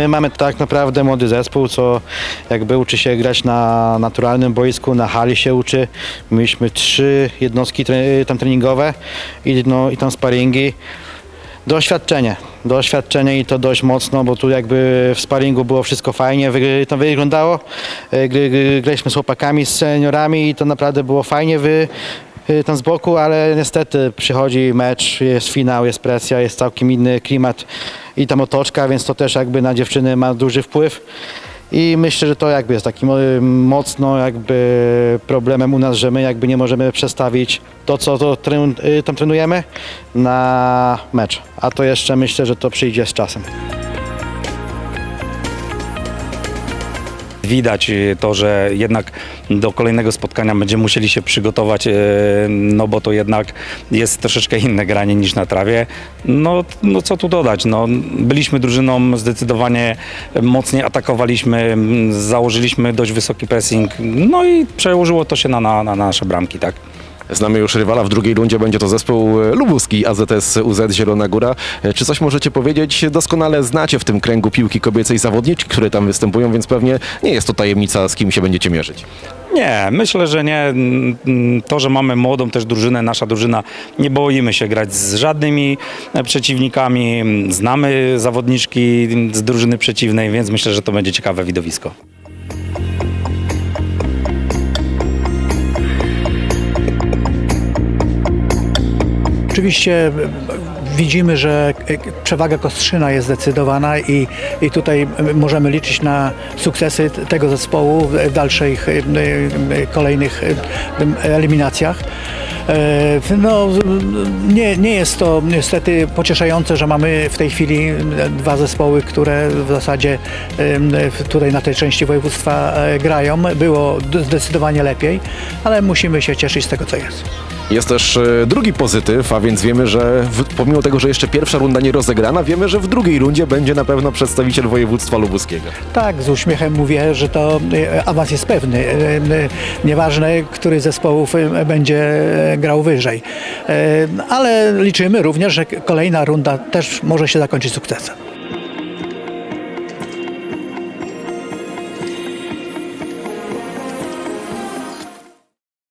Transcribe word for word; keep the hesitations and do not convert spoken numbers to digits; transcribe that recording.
My mamy tak naprawdę młody zespół, co jakby uczy się grać na naturalnym boisku, na hali się uczy. Mieliśmy trzy jednostki tam treningowe i, no, i tam sparingi. Doświadczenie, doświadczenie i to dość mocno, bo tu jakby w sparingu było wszystko fajnie, wy, to wyglądało. Gry, gry, graliśmy z chłopakami, z seniorami i to naprawdę było fajnie wy, tam z boku, ale niestety przychodzi mecz, jest finał, jest presja, jest całkiem inny klimat i tam otoczka, więc to też jakby na dziewczyny ma duży wpływ. I myślę, że to jakby jest takim mocno jakby problemem u nas, że my jakby nie możemy przestawić to, co to tam trenujemy, na mecz. A to jeszcze myślę, że to przyjdzie z czasem. Widać to, że jednak do kolejnego spotkania będziemy musieli się przygotować, no bo to jednak jest troszeczkę inne granie niż na trawie. No, no co tu dodać, no, byliśmy drużyną, zdecydowanie mocniej atakowaliśmy, założyliśmy dość wysoki pressing, no i przełożyło to się na, na, na nasze bramki, tak. Znamy już rywala w drugiej rundzie, będzie to zespół lubuski A Z S U Z Zielona Góra. Czy coś możecie powiedzieć? Doskonale znacie w tym kręgu piłki kobiecej zawodniczki, które tam występują, więc pewnie nie jest to tajemnica, z kim się będziecie mierzyć. Nie, myślę, że nie. To, że mamy młodą też drużynę, nasza drużyna, nie boimy się grać z żadnymi przeciwnikami. Znamy zawodniczki z drużyny przeciwnej, więc myślę, że to będzie ciekawe widowisko. Oczywiście widzimy, że przewaga Kostrzyna jest zdecydowana i, i tutaj możemy liczyć na sukcesy tego zespołu w dalszych kolejnych eliminacjach. No, nie, nie jest to niestety pocieszające, że mamy w tej chwili dwa zespoły, które w zasadzie tutaj na tej części województwa grają. Było zdecydowanie lepiej, ale musimy się cieszyć z tego, co jest. Jest też drugi pozytyw, a więc wiemy, że w, pomimo tego, że jeszcze pierwsza runda nie rozegrana, wiemy, że w drugiej rundzie będzie na pewno przedstawiciel województwa lubuskiego. Tak, z uśmiechem mówię, że to awans jest pewny. Nieważne, który z zespołów będzie grał wyżej. Ale liczymy również, że kolejna runda też może się zakończyć sukcesem.